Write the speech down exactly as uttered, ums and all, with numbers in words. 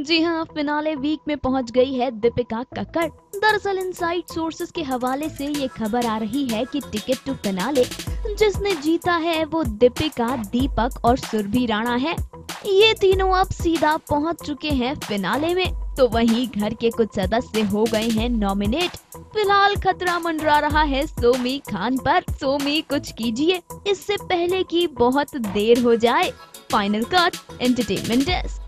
जी हाँ, finale week में पहुंच गई है दीपिका कक्कड़। दरअसल इनसाइड सोर्सेज के हवाले से ये खबर आ रही है कि टिकट टू फिनाले जिसने जीता है वो दीपिका, दीपक और सुरभि राणा है। ये तीनों अब सीधा पहुंच चुके हैं फिनाले में। तो वहीं घर के कुछ सदस्य हो गए हैं नॉमिनेट। फिलहाल खतरा मंडरा रहा है सोमी खान पर। सोमी कुछ कीजिए इससे पहले कि बहुत देर हो जाए। Final cut, entertainment desk.